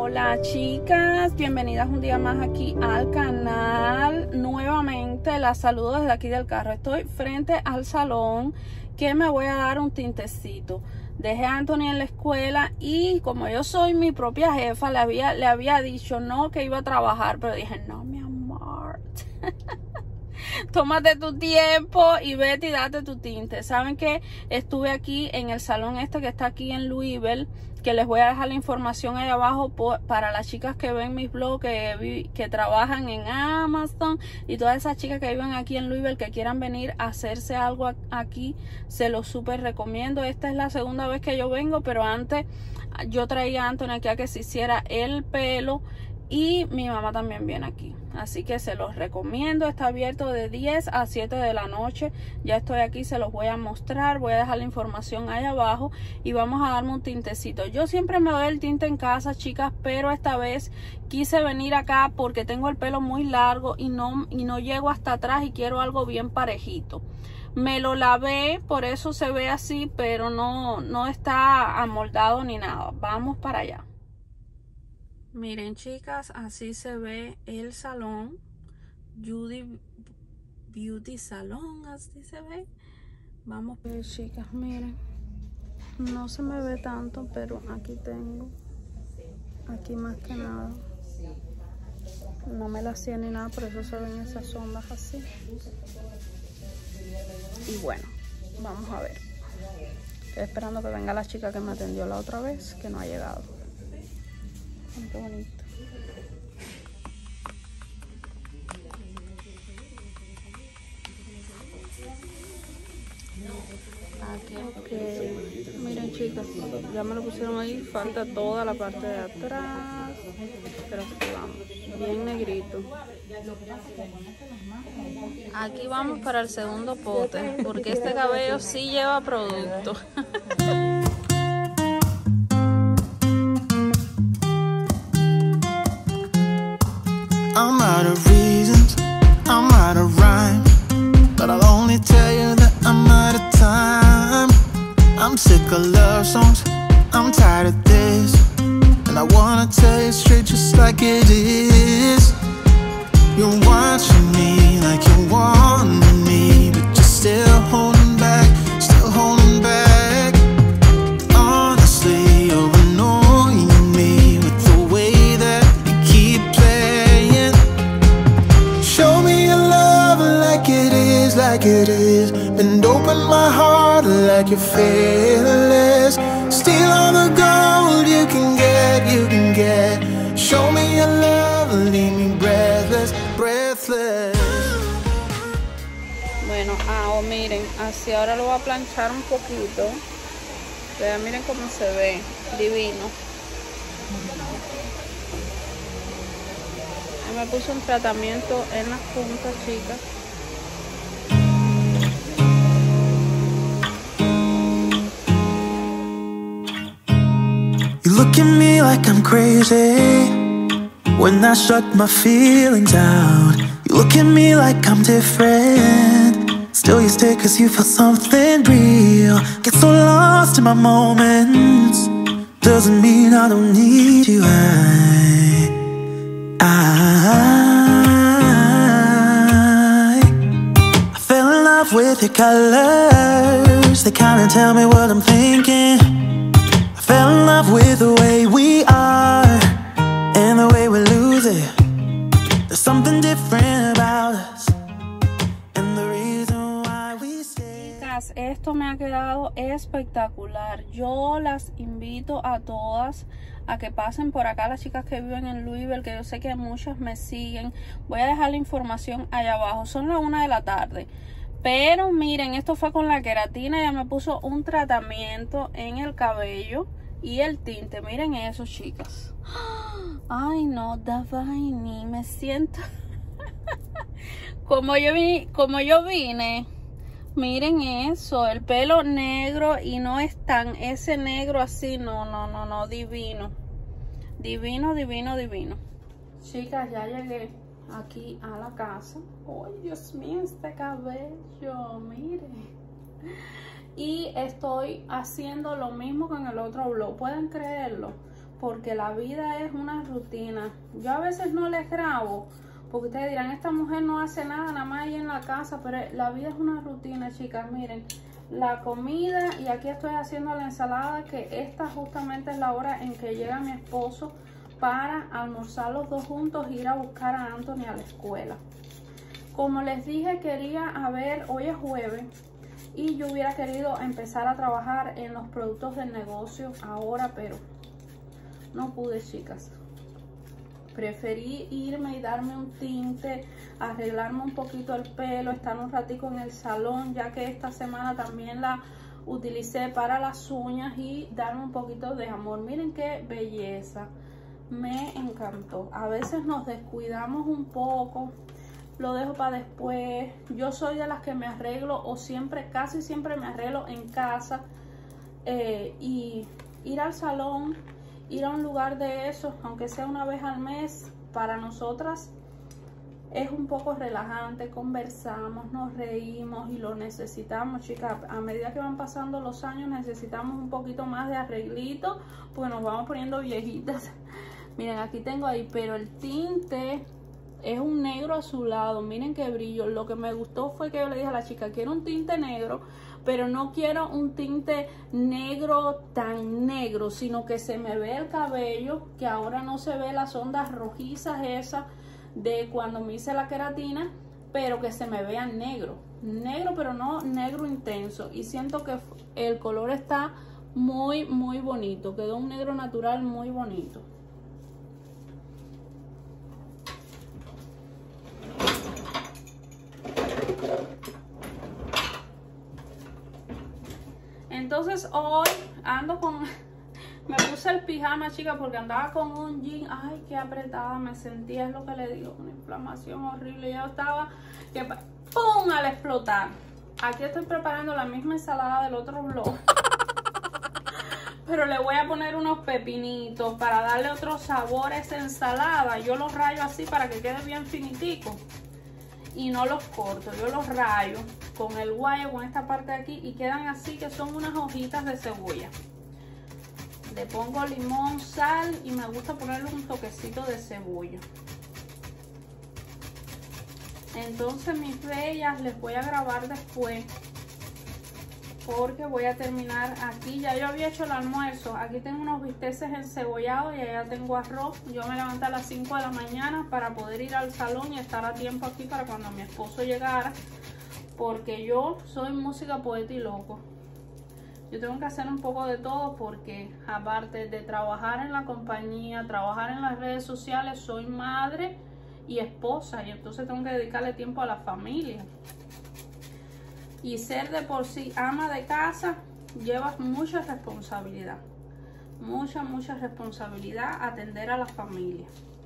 Hola chicas, bienvenidas un día más aquí al canal. Nuevamente las saludo desde aquí del carro. Estoy frente al salón que me voy a dar un tintecito. Dejé a Anthony en la escuela y como yo soy mi propia jefa, le había dicho no que iba a trabajar, pero dije no, mi amor. Tómate tu tiempo y vete y date tu tinte. Saben que estuve aquí en el salón que está aquí en Louisville, que les voy a dejar la información ahí abajo para las chicas que ven mis blogs, que trabajan en Amazon, y todas esas chicas que viven aquí en Louisville que quieran venir a hacerse algo aquí, se los súper recomiendo. Esta es la segunda vez que yo vengo, pero antes yo traía a Anthony aquí a que se hiciera el pelo y mi mamá también viene aquí, así que se los recomiendo. Está abierto de 10 a 7 de la noche. Ya estoy aquí, se los voy a mostrar, voy a dejar la información ahí abajo y vamos a darme un tintecito. Yo siempre me doy el tinte en casa, chicas, pero esta vez quise venir acá porque tengo el pelo muy largo y no llego hasta atrás y quiero algo bien parejito. Me lo lavé, por eso se ve así, pero no está amoldado ni nada. Vamos para allá. Miren chicas, así se ve el salón, Judy Beauty Salon, así se ve. Vamos a ver chicas, miren, no se me ve tanto, pero aquí tengo, aquí más que nada, no me la hacía ni nada, por eso se ven esas ondas así. Y bueno, vamos a ver, estoy esperando que venga la chica que me atendió la otra vez, que no ha llegado. Qué bonito. Okay. Miren chicas, ya me lo pusieron ahí, falta toda la parte de atrás, pero aquí vamos, bien negrito. Aquí vamos para el segundo pote, porque este cabello sí lleva producto. I'm out of reasons, I'm out of rhyme, but I'll only tell you that I'm out of time. I'm sick of love songs, I'm tired of this, and I wanna tell you straight just like it is. You're watching me like you want me, but you're still holding back, still holding back. Honestly, you're annoying me with the way that you keep playing. Show me your love like it is. Bend open my heart like you're fearless. Steal all the gold you can get. Show me your love, leave me breathless, breathless. Bueno, miren, así ahora lo voy a planchar un poquito. Vean, miren cómo se ve, divino. Me puse un tratamiento en las puntas, chicas. You look at me like I'm crazy when I shut my feelings out. You look at me like I'm different, still you stay cause you feel something real. Get so lost in my moments, doesn't mean I don't need you. I fell in love with your colors, they kinda tell me what I'm thinking. I fell in love with the way we are and the way we lose it. There's something different about us and the reason why we stay. Chicas, esto me ha quedado espectacular. Yo las invito a todas a que pasen por acá, las chicas que viven en Louisville, que yo sé que muchas me siguen. Voy a dejar la información allá abajo. Son las 1 de la tarde. Pero miren, esto fue con la queratina. Ya me puso un tratamiento en el cabello y el tinte. Miren eso, chicas. Ay, no, Davini, me siento como yo vine. Miren eso, el pelo negro y no es tan ese negro así, no, divino. Divino. Chicas, ya llegué aquí a la casa. Ay, Dios mío, este cabello, miren. Y estoy haciendo lo mismo con el otro blog, ¿pueden creerlo? porque la vida es una rutina. Yo a veces no les grabo porque ustedes dirán, esta mujer no hace nada, nada más ahí en la casa, pero la vida es una rutina, chicas. Miren, la comida, y aquí estoy haciendo la ensalada, que esta justamente es la hora en que llega mi esposo para almorzar los dos juntos e ir a buscar a Anthony a la escuela. Como les dije, hoy es jueves, y yo hubiera querido empezar a trabajar en los productos del negocio ahora, pero no pude, chicas. Preferí irme y darme un tinte, arreglarme un poquito el pelo, estar un ratico en el salón, ya que esta semana también la utilicé para las uñas, y darme un poquito de amor. Miren qué belleza, me encantó. A veces nos descuidamos un poco, lo dejo para después. Yo soy de las que me arreglo, o casi siempre me arreglo en casa, y ir al salón, ir a un lugar de esos, aunque sea una vez al mes, para nosotras es un poco relajante. Conversamos, nos reímos y lo necesitamos, chicas. A medida que van pasando los años necesitamos un poquito más de arreglito, pues nos vamos poniendo viejitas. Miren, aquí tengo ahí, pero el tinte es un negro azulado. Miren qué brillo. Lo que me gustó fue que yo le dije a la chica, quiero un tinte negro, pero no quiero un tinte negro tan negro, sino que se me ve el cabello, que ahora no se ve las ondas rojizas esas de cuando me hice la queratina, pero que se me vea negro, pero no negro intenso. Y siento que el color está muy bonito, quedó un negro natural muy bonito. Entonces hoy ando con... Me puse el pijama, chicas, porque andaba con un jean. Ay, qué apretada me sentía, es lo que le digo, una inflamación horrible. Yo estaba que ¡pum! Al explotar. Aquí estoy preparando la misma ensalada del otro vlog. Pero le voy a poner unos pepinitos para darle otro sabor a esa ensalada. Yo los rayo así para que quede bien finitico. Y no los corto, yo los rayo con el guayo, con esta parte de aquí, y quedan así, que son unas hojitas de cebolla. Le pongo limón, sal, y me gusta ponerle un toquecito de cebolla. Entonces, mis bellas, les voy a grabar después, porque voy a terminar aquí. Ya yo había hecho el almuerzo. Aquí tengo unos bisteces encebollados y allá tengo arroz. Yo me levanté a las 5 de la mañana para poder ir al salón y estar a tiempo aquí para cuando mi esposo llegara, porque yo soy música, poeta y loco. Yo tengo que hacer un poco de todo, porque aparte de trabajar en la compañía, trabajar en las redes sociales, soy madre y esposa, y entonces tengo que dedicarle tiempo a la familia. Y ser de por sí ama de casa lleva mucha responsabilidad. Mucha responsabilidad atender a la familia.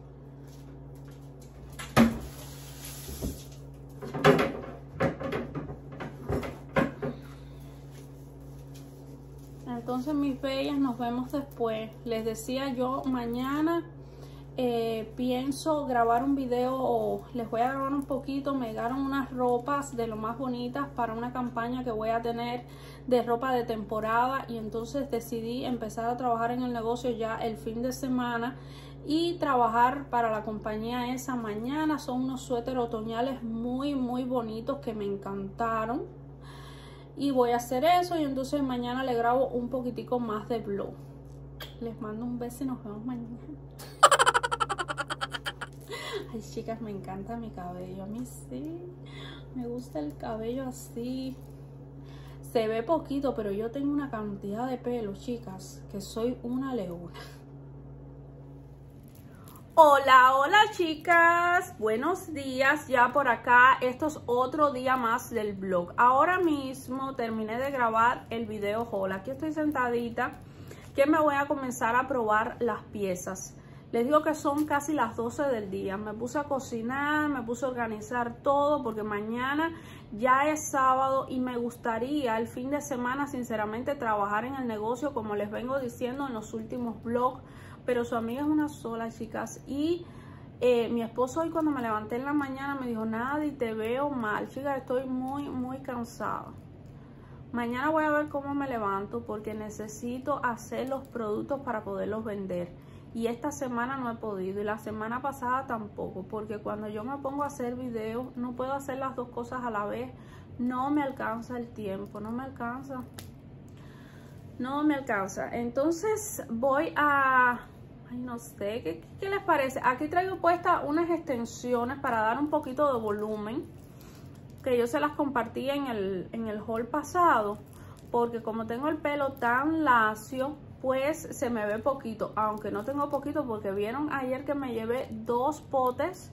Entonces, mis bellas, nos vemos después. Les decía yo, mañana pienso grabar un video, o les voy a grabar un poquito. Me llegaron unas ropas de lo más bonitas para una campaña que voy a tener de ropa de temporada, y entonces decidí empezar a trabajar en el negocio ya el fin de semana y trabajar para la compañía esa mañana. Son unos suéteres otoñales muy bonitos que me encantaron, y voy a hacer eso, y entonces mañana le grabo un poquitico más de vlog. Les mando un beso y nos vemos mañana. Ay, chicas, me encanta mi cabello. A mí sí, me gusta el cabello así. Se ve poquito, pero yo tengo una cantidad de pelo, chicas, que soy una leona. Hola chicas, buenos días. Ya por acá, esto es otro día más del vlog. Ahora mismo terminé de grabar el video haul. Aquí estoy sentadita, que me voy a comenzar a probar las piezas. Les digo que son casi las 12 del día. Me puse a cocinar, me puse a organizar todo, porque mañana ya es sábado y me gustaría el fin de semana, sinceramente, trabajar en el negocio, como les vengo diciendo en los últimos vlogs. Pero su amiga es una sola, chicas. Y mi esposo hoy, cuando me levanté en la mañana, me dijo, Nadi, te veo mal, chicas, estoy muy cansada. Mañana voy a ver cómo me levanto porque necesito hacer los productos para poderlos vender. Y esta semana no he podido y la semana pasada tampoco, porque cuando yo me pongo a hacer videos no puedo hacer las dos cosas a la vez. No me alcanza el tiempo, no me alcanza. Entonces voy a... Ay, no sé, ¿qué les parece? Aquí traigo puestas unas extensiones para dar un poquito de volumen, que yo se las compartí en el haul pasado, porque como tengo el pelo tan lacio, pues se me ve poquito, aunque no tengo poquito, porque vieron ayer que me llevé dos potes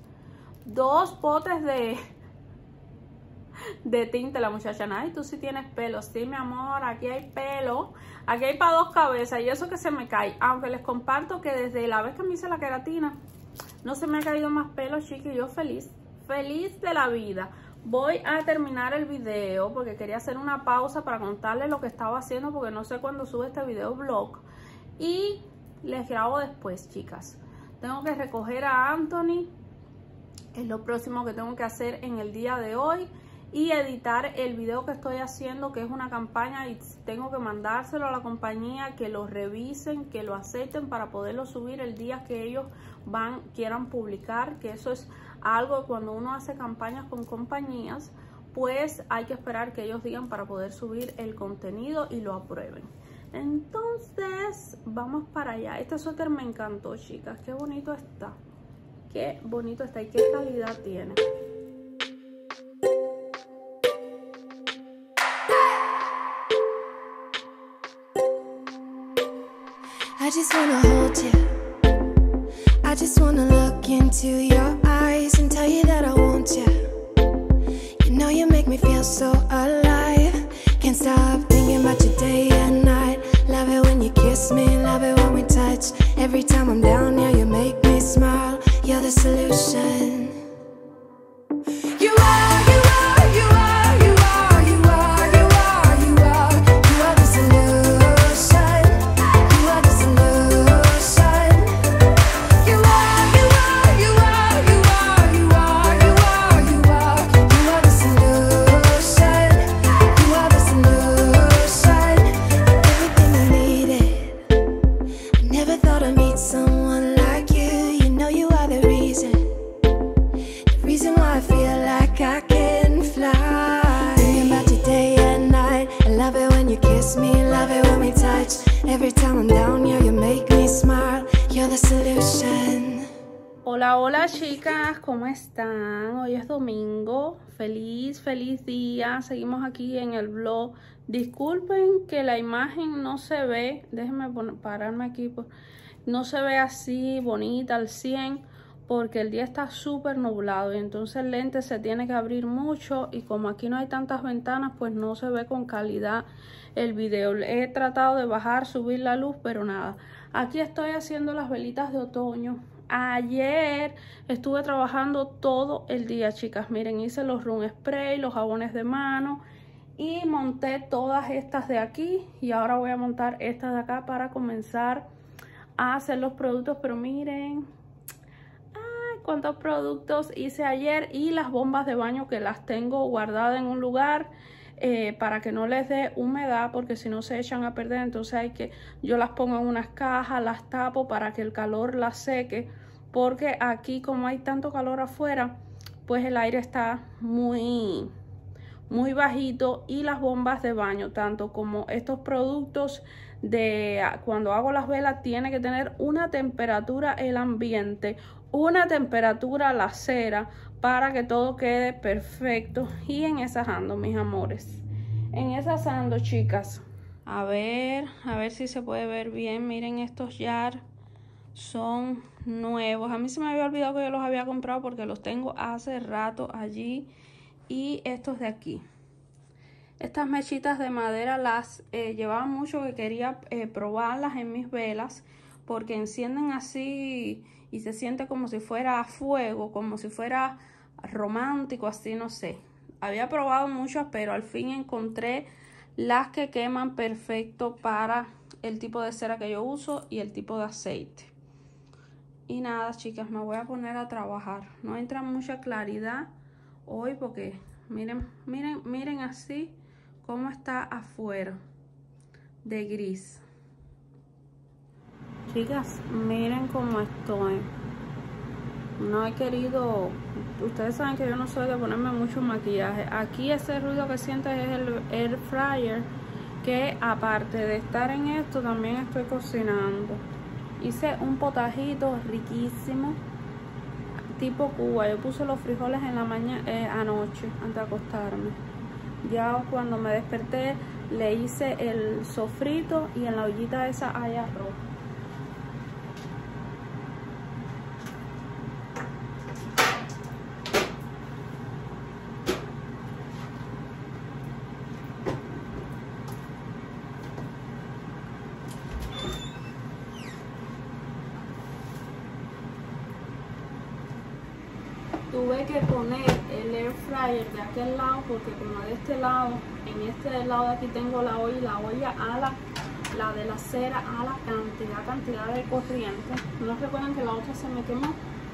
de tinte. La muchacha, ay, tú sí tienes pelo. Sí, mi amor, aquí hay pelo, aquí hay para dos cabezas, y eso que se me cae, aunque les comparto que desde la vez que me hice la queratina no se me ha caído más pelo, chiqui. Yo feliz de la vida. Voy a terminar el video porque quería hacer una pausa para contarles lo que estaba haciendo, porque no sé cuándo sube este video blog, y les grabo después, chicas. Tengo que recoger a Anthony, es lo próximo que tengo que hacer en el día de hoy, y editar el video que estoy haciendo, que es una campaña, y tengo que mandárselo a la compañía, que lo revisen, que lo acepten para poderlo subir el día que ellos quieran publicar, que eso es algo cuando uno hace campañas con compañías, pues hay que esperar que ellos digan para poder subir el contenido y lo aprueben. Entonces vamos para allá. Este suéter me encantó, chicas, qué bonito está, y qué calidad tiene. I just wanna hold you. I just wanna look into your eyes and tell you that I want you. You know you make me feel so alive. Can't stop thinking about you day and night. Love it when you kiss me, love it when we touch. Every time I'm down here, you make me smile. You're the solution. Hola chicas, ¿cómo están? Hoy es domingo, feliz día. Seguimos aquí en el vlog. Disculpen que la imagen no se ve, déjenme pararme aquí, pues, no se ve así bonita al 100, porque el día está súper nublado y entonces el lente se tiene que abrir mucho, y como aquí no hay tantas ventanas, pues no se ve con calidad el video. He tratado de bajar, subir la luz, pero nada. Aquí estoy haciendo las velitas de otoño. Ayer estuve trabajando todo el día, chicas. Miren, hice los room spray, los jabones de mano, y monté todas estas de aquí, y ahora voy a montar estas de acá para comenzar a hacer los productos. Pero miren, ay, cuántos productos hice ayer, y las bombas de baño que las tengo guardadas en un lugar para que no les dé humedad, porque si no se echan a perder. Entonces yo las pongo en unas cajas, las tapo para que el calor las seque, porque aquí como hay tanto calor afuera, pues el aire está muy bajito, y las bombas de baño, tanto como estos productos de cuando hago las velas, tiene que tener una temperatura el ambiente, una temperatura la cera, para que todo quede perfecto. Y en esas ando, mis amores, en esas ando, chicas. A ver si se puede ver bien. Miren, estos jars son nuevos. A mí se me había olvidado que yo los había comprado, porque los tengo hace rato allí. Y estos de aquí, estas mechitas de madera, las llevaba mucho que quería probarlas en mis velas, porque encienden así y se siente como si fuera a fuego, como si fuera romántico, así, no sé. Había probado muchas, pero al fin encontré las que queman perfecto para el tipo de cera que yo uso y el tipo de aceite. Y nada, chicas, me voy a poner a trabajar. No entra mucha claridad hoy porque miren así cómo está afuera de gris. Chicas, miren cómo estoy. No he querido, ustedes saben que yo no soy de ponerme mucho maquillaje. Aquí ese ruido que sientes es el air fryer, que aparte de estar en esto también estoy cocinando. Hice un potajito riquísimo tipo Cuba. Yo puse los frijoles en la mañana, anoche, antes de acostarme. Ya cuando me desperté le hice el sofrito y en la ollita esa hay arroz. Tuve que poner el air fryer de aquel lado porque como de este lado, en este lado de aquí tengo la olla y la olla a la de la cera a la cantidad de corriente. ¿No recuerdan que la otra se me quemó?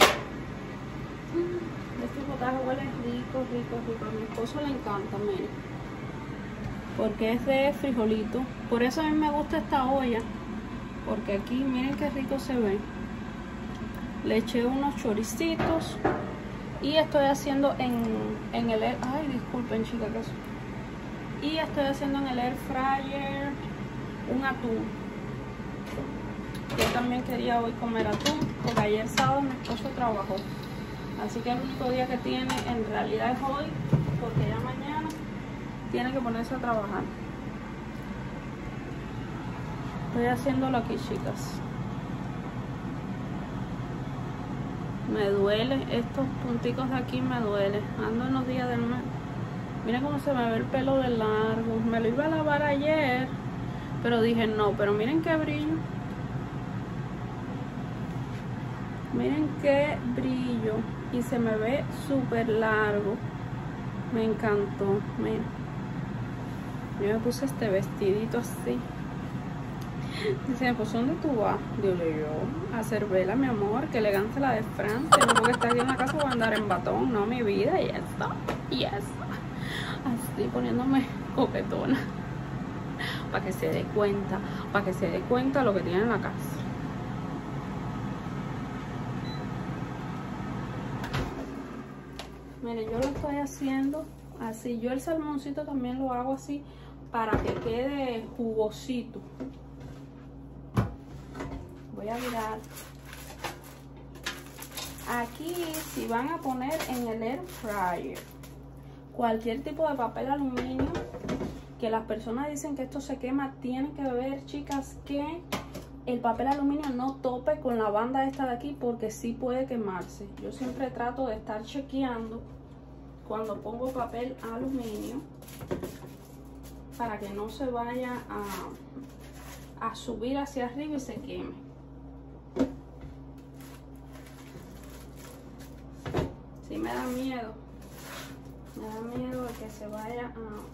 Este potaje huele rico, rico, rico. A mi esposo le encanta, miren. Porque es de frijolito. Por eso a mí me gusta esta olla. Porque aquí miren qué rico se ve. Le eché unos choricitos. Y estoy haciendo en el air, ay disculpen chicas que eso. Y estoy haciendo en el air fryer un atún. Yo también quería hoy comer atún porque ayer sábado mi esposo trabajó. Así que el único día que tiene en realidad es hoy, porque ya mañana tiene que ponerse a trabajar. Estoy haciéndolo aquí, chicas. Me duele, estos punticos de aquí me duele. Ando en los días del mes. Miren cómo se me ve el pelo de largo. Me lo iba a lavar ayer, pero dije no, pero miren qué brillo. Miren qué brillo. Y se me ve súper largo. Me encantó. Miren. Yo me puse este vestidito así. Dice, pues ¿dónde tú vas? Digo yo, a hacer vela, mi amor, que elegante la de Francia. No porque estar aquí en la casa voy a andar en batón, no mi vida, y ya está. Así poniéndome coquetona. Para que se dé cuenta lo que tiene en la casa. Miren, yo lo estoy haciendo así. Yo el salmoncito también lo hago así para que quede jugosito. Voy a virar. Aquí, si van a poner en el air fryer cualquier tipo de papel aluminio, que las personas dicen que esto se quema, tienen que ver, chicas, que el papel aluminio no tope con la banda esta de aquí, porque sí puede quemarse. Yo siempre trato de estar chequeando cuando pongo papel aluminio para que no se vaya a subir hacia arriba y se queme. Sí me da miedo de que se vaya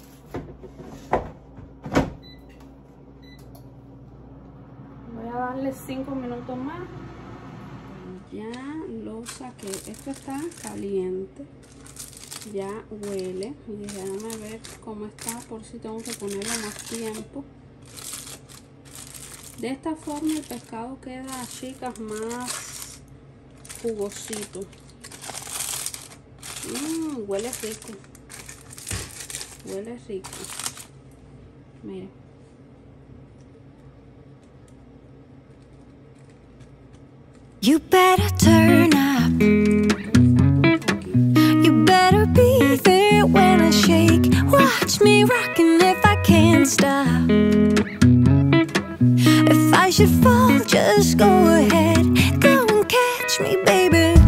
voy a darle 5 minutos más. Ya lo saqué, esto está caliente, ya huele y déjame ver cómo está por si tengo que ponerle más tiempo. De esta forma el pescado queda, chicas, más jugosito. Huele rico. Huele rico. Miren. You better turn up. You better be there when I shake. Watch me rocking if I can't stop. If I should fall, just go ahead. Go and catch me, baby.